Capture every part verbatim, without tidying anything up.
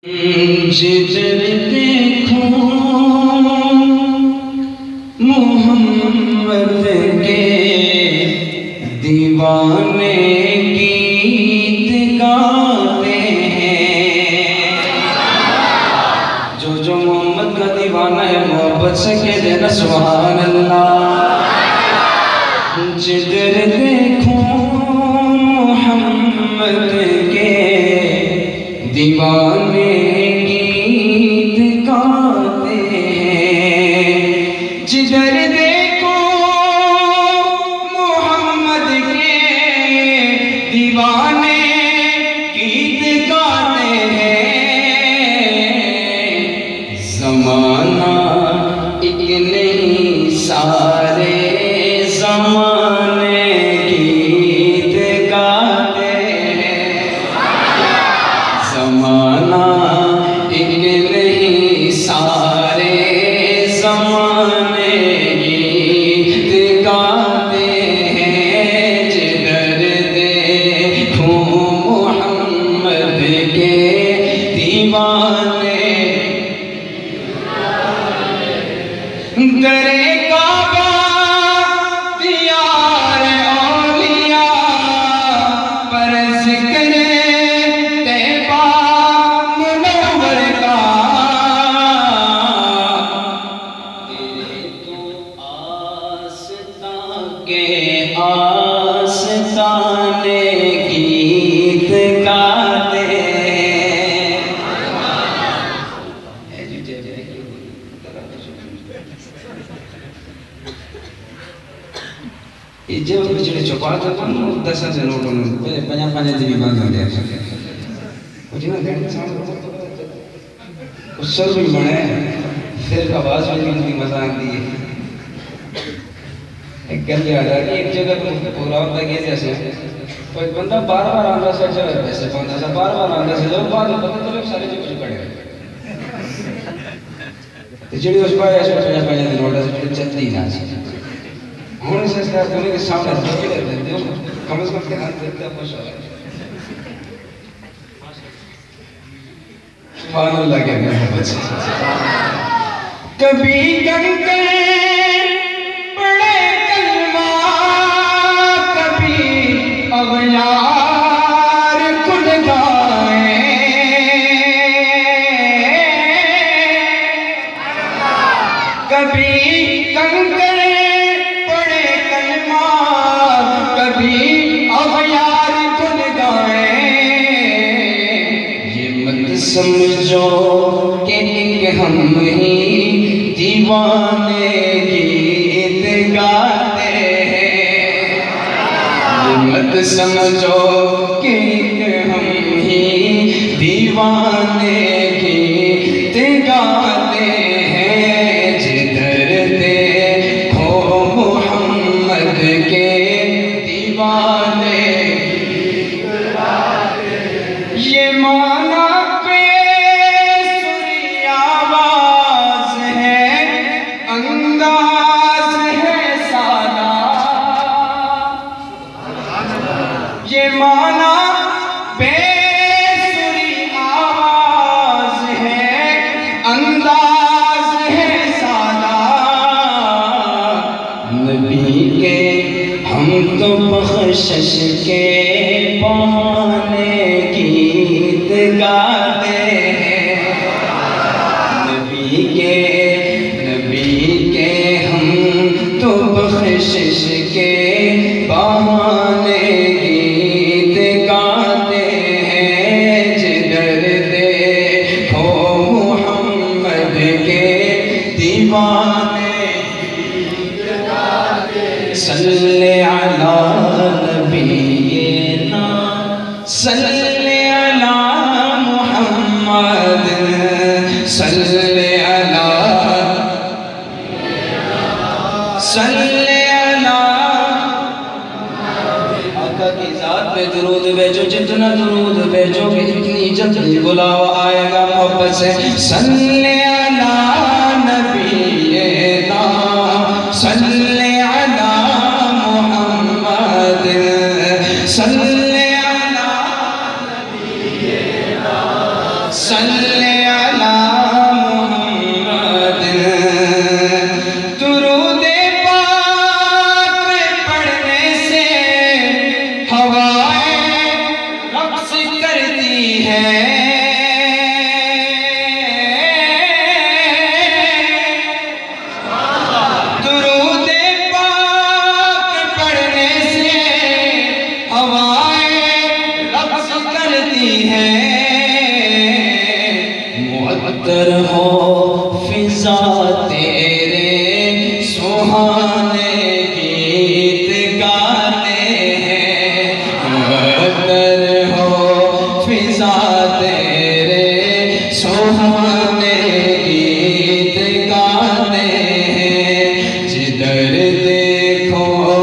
جدھر دیکھوں محمد کے دیوانے گیت گاتے ہیں. جو جو محمد کا دیوانہ ہے محبت سے کہہ دینا سبحان اللہ. جدھر دیکھوں محمد کے دیوانے گیت گاتے ہیں. جدھر دیکھو محمد کے دیوانے گیت گاتے ہیں. زمانہ ایک نہیں سارے زمانے گیت گاتے ہیں. زمانہ ایک نہیں سارے زمانے گیت گاتے ہیں. جدھر دیکھوں محمد کے دیوانے درے کعبہ دیار اولیاء پر ذکر طیبہ منور کا. تیرے تو آستان کے آستانے گیت گاتے ہیں. یہ جو بچڑے چوکاٹ ہوتا ہے نا دس سے نوٹوں میں پنجا پنجا دی بھی بند ہو گیا. وہ جنہاں گھنٹے سامنے اس سر بھی بڑھے پھر آواز بھی ان کی مزہ آتی ہے. ایک گل یاد آ گئی ایک جگہ تو پورا ہوتا ہے جیسے کوئی بندہ بار بار آندھا سے جگہ پیسے پہنچا سا بار بار آندھا سے جب بعد میں پتہ چلے سارے جو کچھ کڑے جڑی اس پائے ایسے پنجا پنجا دی نوٹا سے چلتی نہ سی. ہونے سے اس طرح دنیا کے سامنے رکھے رہتے ہیں کم از کم کے ہاتھ دیکھتے ہیں خوش ہو رہے ہیں. سبحان اللہ کے محبت سے کبھی کنکر پڑے کلمہ کبھی اغیار کھل گائیں. کبھی کنکر سمجھو کہ ایک ہم ہی دیوانے گیت گاتے ہیں. یہ مت سمجھو کہ ایک ہم ہی دیوانے گیت گاتے ہیں. جدھر دیکھو محمد کے دیوانے گیت گاتے ہیں. یہ مانا یہ مانا بے سری آواز ہے انداز ہے سادہ. نبی کے ہم تو بخشش کے بہانے گیت گاتے ہیں. نبی کے نبی کے ہم تو بخشش کے بہانے صلی علی نبینا صلی علی محمد صلی علی صلی علی آقا کی ذات پہ درود بھیجو. جتنا درود بھیجو کہ اتنی جلدی بلاوا آئے گا محبت سے. صلی علی نبینا صلی صلی صلی علی محمد درود پاک پڑھنے سے ہوائیں رقص کرتی ہے درود پاک پڑھنے سے ہوائیں رقص کرتی ہے معطر ہو فضا تیرے سہانے گیت گاتے ہیں معطر ہو فضا تیرے سہانے گیت گاتے ہیں جدھر دیکھو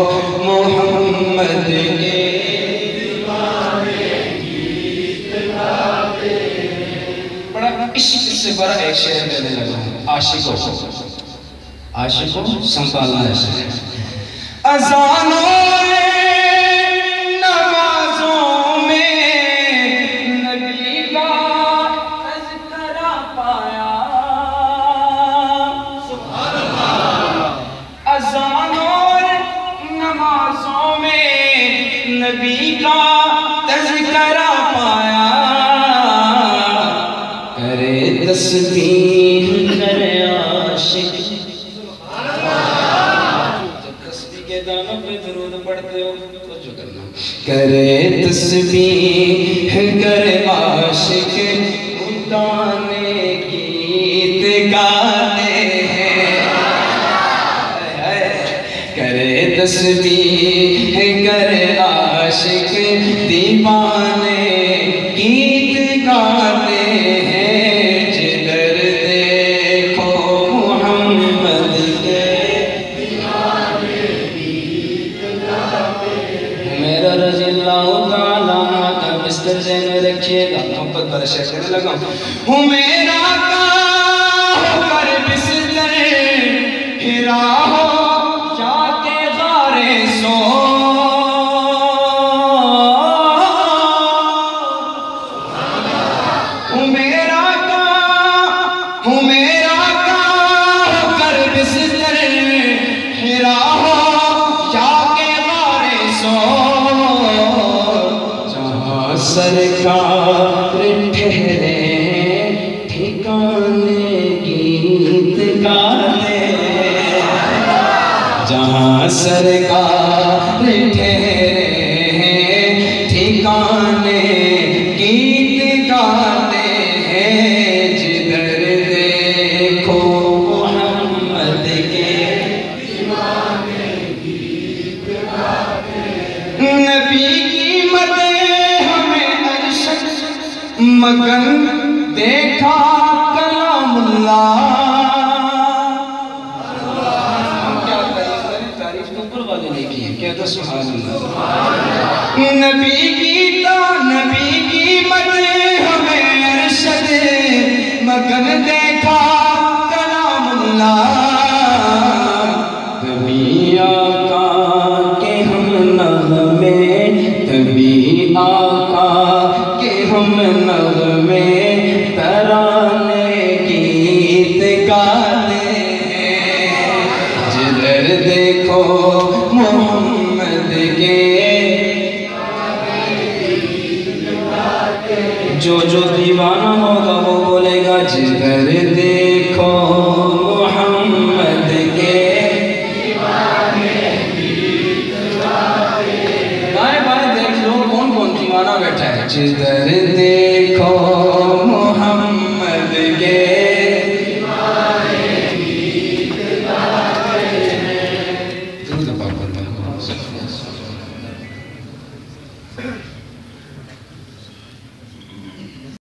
محمد کے بڑا عشق سے بڑا ایک شعر دینے لگا ہوں عاشقوں عاشقوں سنبھالنا ہے اذانوں نمازوں میں نبی کا تذکرہ پایا سبحان اللہ اذانوں نمازوں میں نبی کا تذکرہ پایا کرے تسبیح کرے عاشق جب تسبیح کے دانوں پہ درود پڑھتے ہو تو جو کرنا کرے تسبیح کرے عاشق مدانے گیت گاتے ہیں کرے تسبیح کرے عاشق دیوانے گیت گاتے ہیں جدھر دیکھو محمد کے میرا رضی اللہ تعالیٰ عنہ کا مستر ذہن میں رکھیے گا محبت پر شیخ کرنے لگا ہوں میرا کا ہو کر بستر ہرا ہو جا کے غارے سو ہوں میرا کا ہوں میرا کا ہو کر بستر ہرا ہو جا کے غارے سو جہاں سرکار ٹھہرے ٹھکانے گیت گاتے جہاں سرکار ٹھہرے ٹھکانے گیت گاتے ہیں جدھر دیکھو محمد کے نبی کی مدح ہمیں ارشد مگن دیکھا کلام اللہ تعریف تو اوپر والے نے کی ہے کہتا سبحان اللہ نبی کی تا نبی کی مدح ہمیں ارشد مگن دیکھا کلام اللہ تبھی آقا کے ہم نغمے تبھی آقا کے ہم نغمے ترانے گیت گاتے ہیں جدھر دیکھو محمد کے جو جو دیوانہ ہوگا وہ بولے گا جدھر دیکھو محمد کے دائیں بائیں دیکھ لو کون کون دیوانہ بیٹھا ہے جدھر دیکھو